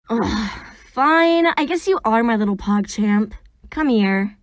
Ugh, fine, I guess you are my little Pog Champ. Come here.